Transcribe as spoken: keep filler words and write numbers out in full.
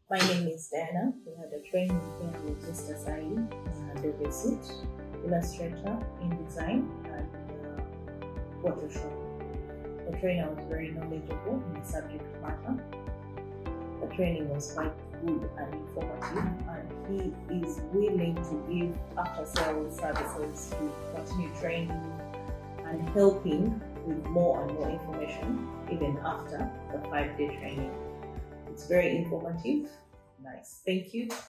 My name is Diana. We had a training here with Mister Sai in Adobe Suite, Illustrator, InDesign, and uh, Photoshop. The trainer was very knowledgeable in the subject matter. The training was quite good and informative, and he is willing to give after-sales services to continue training and helping with more and more information even after the five-day training. It's very informative. Nice. Thank you.